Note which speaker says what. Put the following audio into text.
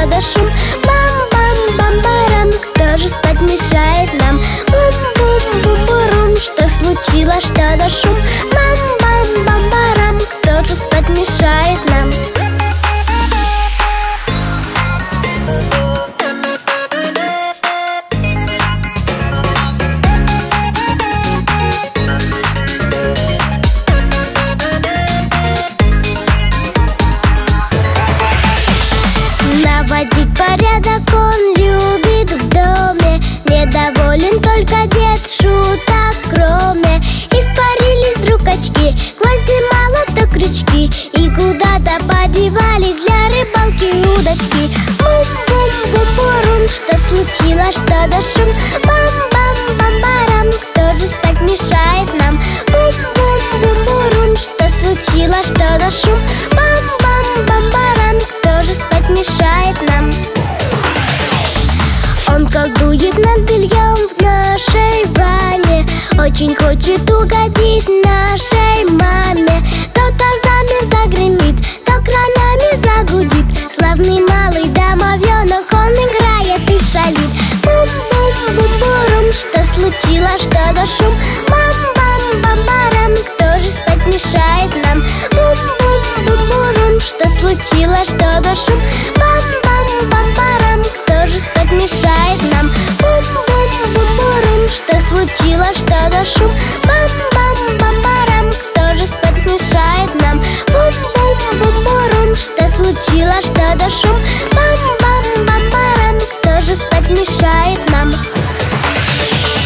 Speaker 1: что-то шум. Бам-бам-бам-барам, кто же спать мешает нам? Бум-бум-бум-бурум, что случилось, что-то шум. Бам-бам-бам-барам, кто же спать мешает нам? Наводить порядок он любит в доме. Недоволен только дед, шуток кроме. Испарились вдруг очки, гвозди, молоток, крючки, и куда-то подевались для рыбалки удочки. Бум-бум-бум-бурум, что случилось, что-то шум. Бам-бам-бам-барам, кто же спать мешает нам? Бум-бум-бум-бурум, что случилось, что-то шум. Бам-бам-бам-барам, кто же спать мешает нам? Он колдует над бельем в нашей бане, очень хочет угодить нашей маме. То тазами загремит, то кранами загудит. Славный малый домовенок, он играет и шалит. Бум-бум-бум-бурум, что случилось, что-то шум. Бам-бам-бам-барам, кто же спать мешает нам? Бум-бум-бум-бурум, что случилось, что-то шум. Бам-бам-бам-барам, кто же спать мешает нам? Бум-бум-бум-бурум, что случилось, что-то шум. Бам-бам-бам-барам, кто же спать мешает нам? Бум-бум-бум-бурум, что случилось, что-то шум. Бам-бам-бам-барам, кто же спать мешает нам?